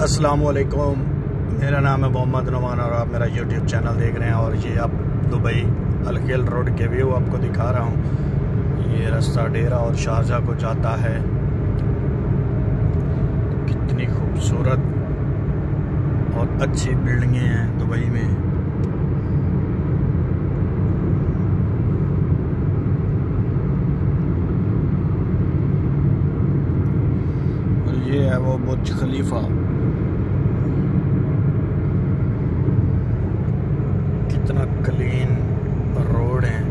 अस्सलामुअलैकुम, मेरा नाम है मोहम्मद नुमान और आप मेरा यूट्यूब चैनल देख रहे हैं। और ये आप दुबई अल-खिल रोड के व्यू आपको दिखा रहा हूँ। ये रास्ता डेरा और शारजा को जाता है। कितनी खूबसूरत और अच्छी बिल्डिंगें हैं दुबई में। और ये है वो बुर्ज खलीफा। कितना क्लीन रोड है।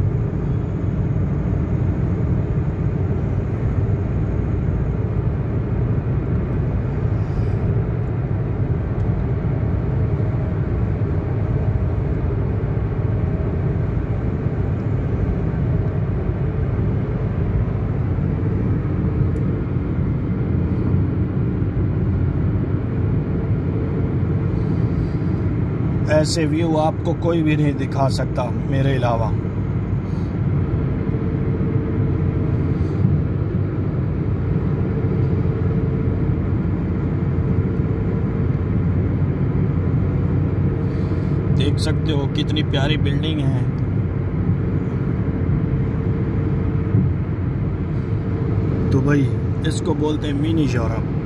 ऐसे व्यू आपको कोई भी नहीं दिखा सकता मेरे अलावा। देख सकते हो कितनी प्यारी बिल्डिंग है। दुबई इसको बोलते हैं मिनी यूरोप।